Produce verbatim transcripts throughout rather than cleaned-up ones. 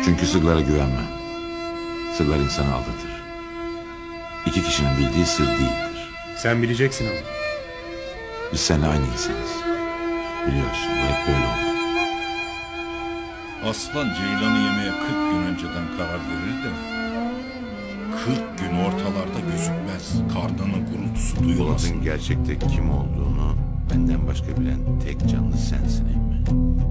Çünkü sırlara güvenmem. Sırlar insanı aldatır. İki kişinin bildiği sır değildir. Sen bileceksin ama. Biz seninle aynı insanız. Biliyorsun, bu hep böyle oldu. Aslan ceylanı yemeye kırk gün önceden karar verir de kırk gün ortalarda gözükmez. Karnının gurultusu duyulmaz. Polat'ın gerçekte kim olduğunu benden başka bilen tek canlı sensin emmi.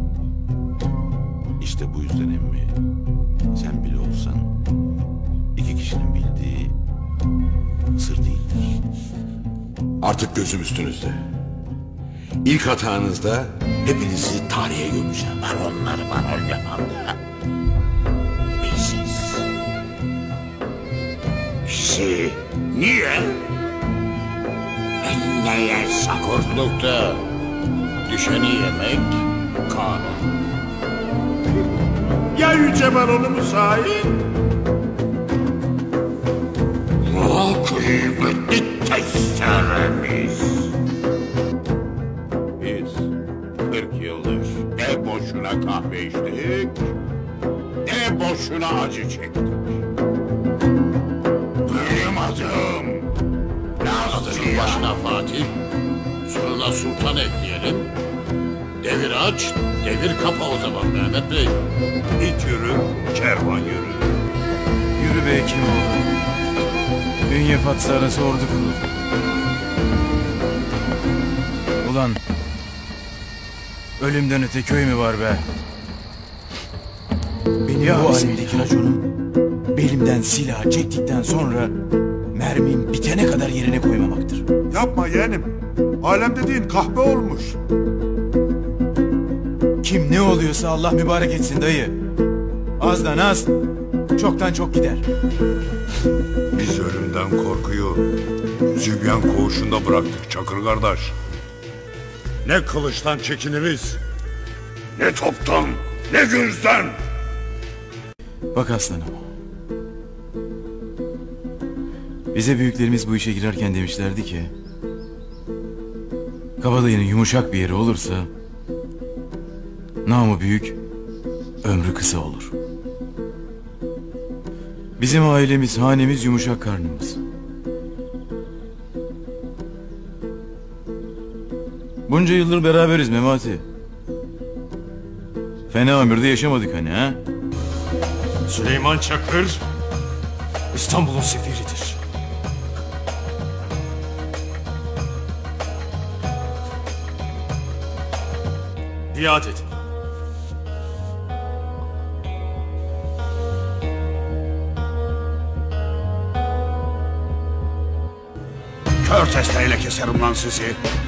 İşte bu yüzden emmi, sen bile olsan iki kişinin bildiği sır değildir. Artık gözüm üstünüzde. İlk hatanızda hepinizi tarihe gömeceğim. Baronlar baron yapandı. Bizsiz. Bizi niye? Neye sakurlukta? Düşeni yemek kanun. Ya yüce baronu müsait? O kıymetli testeremiz. Biz kırk yıldır ne boşuna kahve içtik, ne boşuna acı çektik. Benim adım Nazır'ın başına Fatih, sonuna Sultan ekleyelim. Devir aç, devir kapa o zaman Mehmet Bey. İt yürü, kervan yürü. Yürü be kim oldu? Bünye patsı arası ordu kuruldu. Ulan ölümden öte köy mü var be? Benim ya bu halimdeki raconum belimden silah çektikten sonra mermim bitene kadar yerine koymamaktır. Yapma yeğenim. Alem dediğin kahpe olmuş. Kim ne oluyorsa Allah mübarek etsin dayı. Azdan az, çoktan çok gider. Biz ölümden korkuyu Zübyan koğuşunda bıraktık Çakır kardeş. Ne kılıçtan çekiniriz, ne toptan, ne gözden. Bak aslanım. Bize büyüklerimiz bu işe girerken demişlerdi ki kabadayının yumuşak bir yeri olursa namı büyük, ömrü kısa olur. Bizim ailemiz, hanemiz yumuşak karnımız. Bunca yıldır beraberiz Memati. Fena ömürde yaşamadık hani ha? Süleyman Çakır İstanbul'un sefiridir. Biat edin. Kör testeyle keserim lan sizi.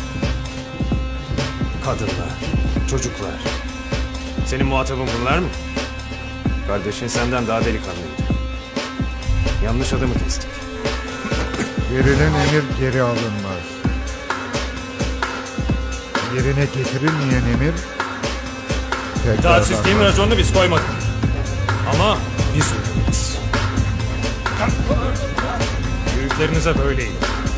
Kadınlar, çocuklar. Senin muhatabın bunlar mı? Kardeşin senden daha delikanlıydı. Yanlış adamı kestik. Verilen emir geri alınmaz. Yerine getirilmeyen emir İtaatsizliğin raconunu biz koymadık. Ama biz uygulamayız. Büyüklerinize böyleyim.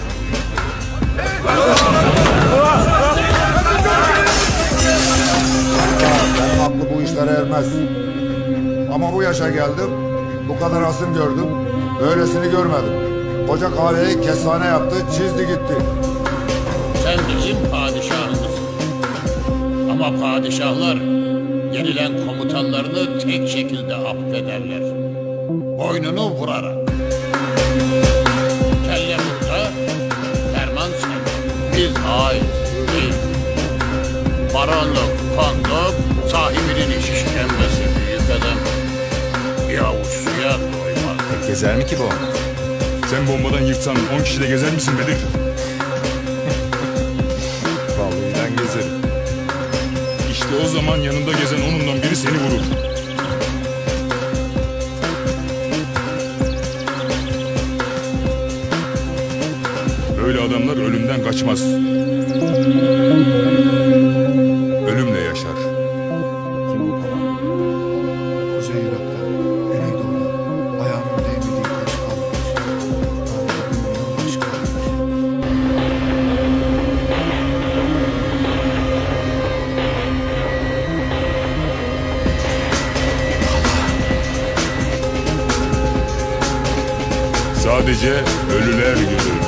Benim aklı bu işlere ermez. Ama bu yaşa geldim, bu kadar asım gördüm, böylesini görmedim. Koca kahveyi kestane yaptı, çizdi gitti. Sen bizim padişahımızsın. Ama padişahlar yenilen komutanlarını tek şekilde affederler. Boynunu vurarak. Kelle mutta, ferman sen. Biz haiz değil. Baronluk, konduk, sahibinin işkembesi büyük adam. Bir avuç suya doymaz. Gezer mi ki bu? Sen bombadan yırtsan on kişi de gezer misin Bedir? Vallahi ben gezerim. İşte o zaman yanında gezen onundan biri seni vurur. Böyle adamlar ölümden kaçmaz. Ölümle yaşar. Kim bu falan? Kuzey Irak'ta, Güneydoğu'da ayağının değmediği taş kalmış. Tanrı'da bilmeyen baş kalmış. Sadece ölüler görür.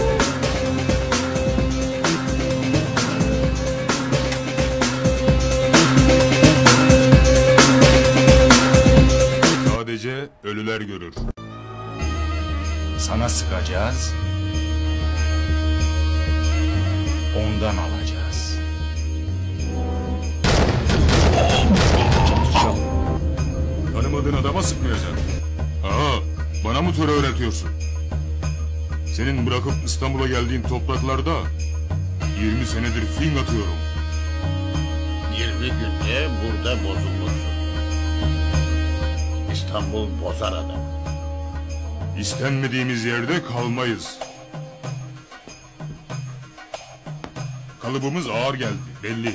Sadece ölüler görür. Sana sıkacağız. Ondan alacağız. Tanımadığın adama sıkmayacaksın. Aha, bana mı töre öğretiyorsun? Senin bırakıp İstanbul'a geldiğin topraklarda yirmi senedir fing atıyorum. Yirmi günde burada bozulmuşsun. İstanbul bozar adam. İstenmediğimiz yerde kalmayız. Kalıbımız ağır geldi, belli.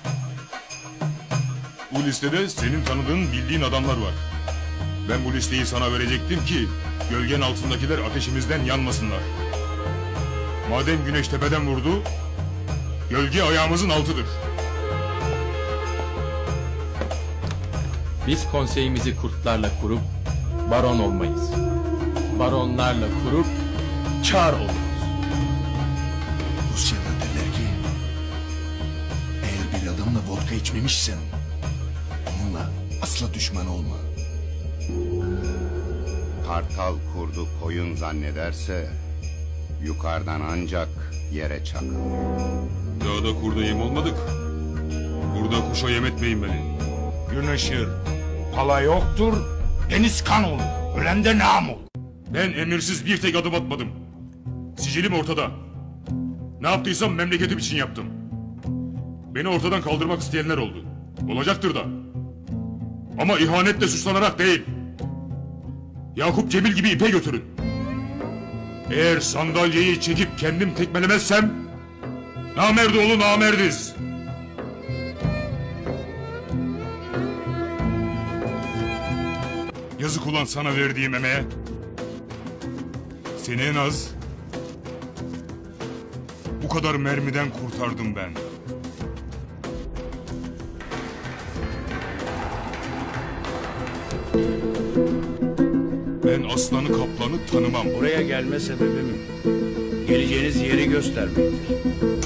Bu listede senin tanıdığın, bildiğin adamlar var. Ben bu listeyi sana verecektim ki gölgen altındakiler ateşimizden yanmasınlar. Madem güneş tepeden vurdu, gölge ayağımızın altıdır. Biz konseyimizi kurtlarla kurup baron olmayız. Baronlarla kurup çar oluruz. Rusya'da derler ki eğer bir adamla vodka içmemişsen onunla asla düşman olma. Kartal kurdu koyun zannederse yukarıdan ancak yere çakılır. Dağda kurda yem olmadık. Burada kuşa yem etmeyin beni. Gün ışır, pala yoktur, deniz kan olur. Ölen de nam olur. Ben emirsiz bir tek adım atmadım. Sicilim ortada. Ne yaptıysam memleketim için yaptım. Beni ortadan kaldırmak isteyenler oldu. Olacaktır da. Ama ihanetle suçlanarak değil. Yakup Cemil gibi ipe götürün. Eğer sandalyeyi çekip kendim tekmelemezsem namerdoğlu namerdiz. Yazık ulan sana verdiğim emeğe. Seni en az bu kadar mermiden kurtardım ben. Ben aslanı kaplanı tanımam. Buraya gelme sebebim geleceğiniz yeri göstermektir.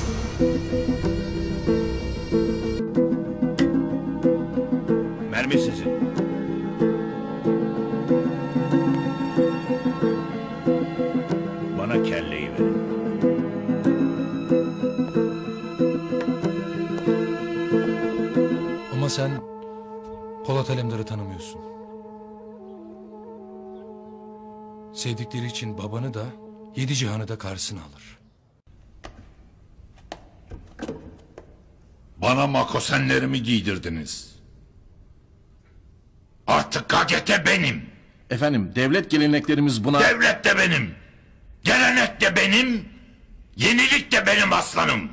Mermi sizin. Bana kelleyi verin. Ama sen Polat Alemdar'ı tanımıyorsun. Sevdikleri için babanı da yedi cihanı da karşısına alır. Bana makosenlerimi giydirdiniz. Artık K G T benim. Efendim devlet geleneklerimiz buna... Devlet de benim. Gelenek de benim. Yenilik de benim aslanım.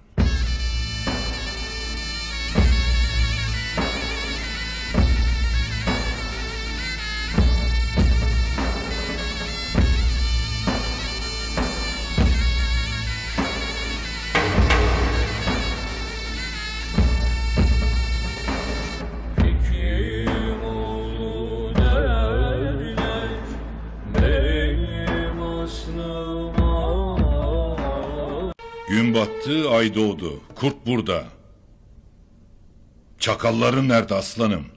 Gün battı, ay doğdu. Kurt burada. Çakalların nerede aslanım?